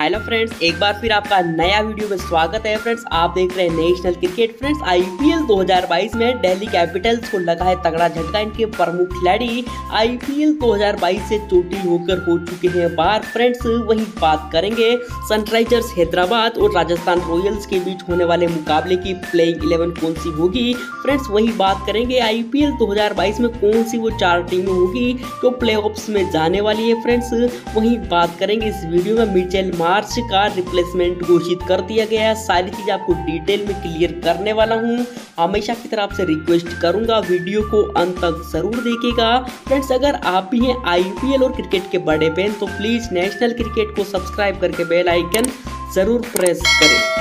Hello friends, एक बार फिर आपका नया वीडियो में स्वागत है। फ्रेंड्स, आप देख रहे हैं नेशनल क्रिकेट। फ्रेंड्स, आईपीएल 2022 में दिल्ली कैपिटल्स को लगा है तगड़ा झटका। इनके प्रमुख खिलाड़ी आईपीएल 2022 से चोटिल होकर हो चुके हैं बाहर। फ्रेंड्स, वही बात करेंगे सनराइजर्स हैदराबाद और राजस्थान रॉयल्स के बीच होने वाले मुकाबले की प्लेइंग 11 कौन सी होगी। फ्रेंड्स, वही बात करेंगे आईपीएल 2022 में कौन सी वो 4 टीमें होगी जो प्लेऑफ्स में जाने वाली है। फ्रेंड्स, वही बात करेंगे इस वीडियो में। मिचेल मार्श का रिप्लेसमेंट घोषित कर दिया गया है। सारी चीज आपको डिटेल में क्लियर करने वाला हूं। हमेशा की तरह आपसे रिक्वेस्ट करूंगा वीडियो को अंत तक जरूर देखिएगा। फ्रेंड्स, अगर आप भी हैं आईपीएल और क्रिकेट के बड़े फैन तो प्लीज नेशनल क्रिकेट को सब्सक्राइब करके बेल आइकन जरूर प्रेस करें।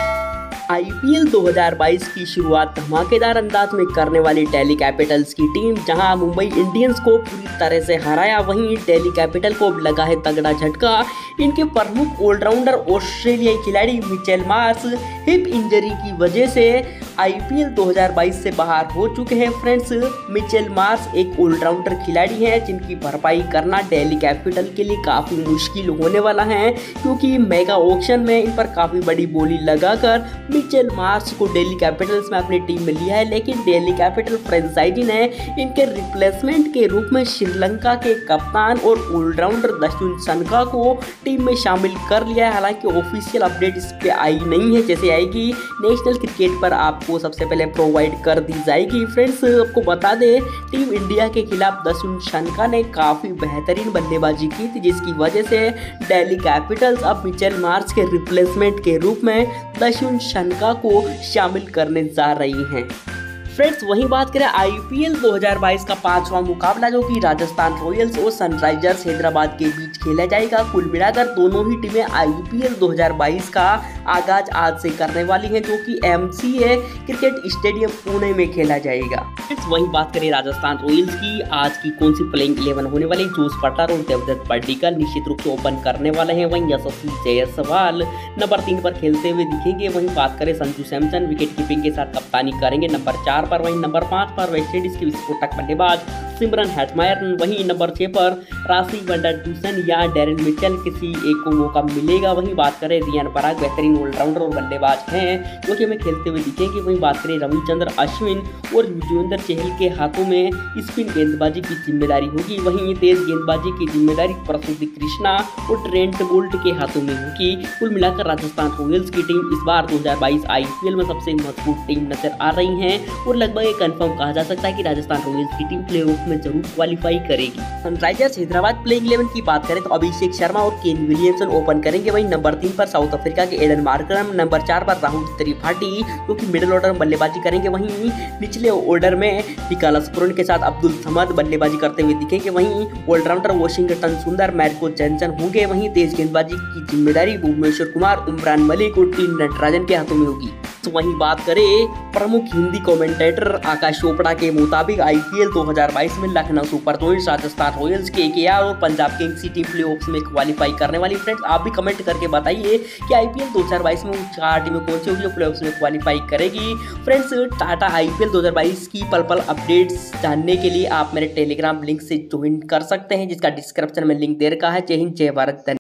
आईपीएल 2022 की शुरुआत धमाकेदार अंदाज में करने वाली दिल्ली कैपिटल्स की टीम जहां मुंबई इंडियंस को पूरी तरह से हराया, वहीं दिल्ली कैपिटल को लगा है तगड़ा झटका। इनके प्रमुख ऑलराउंडर ऑस्ट्रेलियाई खिलाड़ी मिचेल मार्श हिप इंजरी की वजह से आईपीएल 2022 से बाहर हो चुके हैं। फ्रेंड्स, मिचेल मार्श एक ऑलराउंडर खिलाड़ी हैं जिनकी भरपाई करना दिल्ली कैपिटल के लिए काफ़ी मुश्किल होने वाला है, क्योंकि मेगा ऑक्शन में इन पर काफ़ी बड़ी बोली लगाकर मिचेल मार्श को दिल्ली कैपिटल्स में अपनी टीम में लिया है। लेकिन दिल्ली कैपिटल फ्रेंचाइजी ने इनके रिप्लेसमेंट के रूप में श्रीलंका के कप्तान और ऑलराउंडर दशुन सनका को टीम में शामिल कर लिया है। हालांकि ऑफिशियल अपडेट इस पे आई नहीं है, जैसे आएगी नेशनल क्रिकेट पर आपको सबसे पहले प्रोवाइड कर दी जाएगी। फ्रेंड्स, आपको बता दें टीम इंडिया के खिलाफ दशुन सनका ने काफ़ी बेहतरीन बल्लेबाजी की थी, जिसकी वजह से दिल्ली कैपिटल्स अब मिचेल मार्श के रिप्लेसमेंट के रूप में दशुन सनका को शामिल करने जा रही हैं। फ्रेंड्स, वहीं बात करें आईपीएल 2022 का 5वां मुकाबला जो कि राजस्थान रॉयल्स और सनराइजर्स हैदराबाद के बीच खेला जाएगा। कुल मिलाकर दोनों ही टीमें आईपीएल 2022 का आगाज आज से करने वाली हैं, जो कि एमसीए क्रिकेट स्टेडियम पुणे में खेला जाएगा। फ्रेंड्स, वहीं बात करें राजस्थान रॉयल्स की, आज की कौन सी प्लेइंग 11 होने वाली। जोस बटलर और देवदत्त पड्डीकल निश्चित रूप से ओपन करने वाले हैं। वहीं यशस्वी जायसवाल नंबर 3 पर खेलते हुए दिखेंगे। वहीं बात करें संजू सैमसन विकेट कीपिंग के साथ कप्तानी करेंगे नंबर 4 पर। वहीं नंबर 5 पर वेस्टइंडीज के विस्फोटक बल्लेबाज सिमरन हेटमायर। वहीं नंबर 6 पर राशि वंडरडूसन या डेरिन मिचेल, किसी एक को मौका मिलेगा। वहीं बात करें रियान पराग बेहतरीन ऑलराउंडर और बल्लेबाज हैं जो कि हमें खेलते हुए दिखेंगे। वहीं बात करें रविचंद्र अश्विन और युजवेंद्र चहल के हाथों में स्पिन गेंदबाजी की जिम्मेदारी होगी। वहीं तेज गेंदबाजी की जिम्मेदारी प्रसूति कृष्णा और ट्रेंट बोल्ट के हाथों में होगी। कुल मिलाकर राजस्थान रॉयल्स की टीम इस बार 2022 आईपीएल में सबसे मजबूत टीम नजर आ रही है और लगभग ये कंफर्म कहा जा सकता है कि राजस्थान रॉयल्स की टीम प्लेऑफ में जरूर क्वालिफाई करेगी। सनराइजर्स हैदराबाद प्लेइंग 11 की बात करें तो अभिषेक शर्मा और केन विलियमसन ओपन करेंगे। वहीं नंबर 3 पर साउथ अफ्रीका के एडन मार्करम, नंबर 4 पर राहुल त्रिपाठी जो कि मिडिल ऑर्डर में बल्लेबाजी करेंगे। वहीं निचले ऑर्डर में निकोलस पुरन के साथ अब्दुल समद बल्लेबाजी करते हुए दिखेंगे। वहीं ऑलराउंडर वॉशिंगटन सुंदर, मैर्को जॉनसन होंगे। वहीं तेज गेंदबाजी की जिम्मेदारी भुवनेश्वर कुमार, उमरान मलिक और टीम नटराजन के हाथों में होगी। तो वहीं बात करें प्रमुख हिंदी कमेंटेटर आकाश चोपड़ा के मुताबिक आईपीएल 2022 में Lucknow super giants, Rajasthan Royals, KKR और पंजाब किंग्स की टीम प्लेऑफ्स में क्वालिफाई करने वाली। फ्रेंड्स, आप भी कमेंट करके बताइए कि आईपीएल 2022 में वो 4 टीमें कौन सी होगी जो प्लेऑफ्स में क्वालिफाई करेगी। फ्रेंड्स, टाटा आईपीएल 2022 की पल पल अपडेट्स जानने के लिए आप मेरे टेलीग्राम लिंक से ज्वाइन कर सकते हैं, जिसका डिस्क्रिप्शन में लिंक दे रखा है। जय हिंद, जय भारत।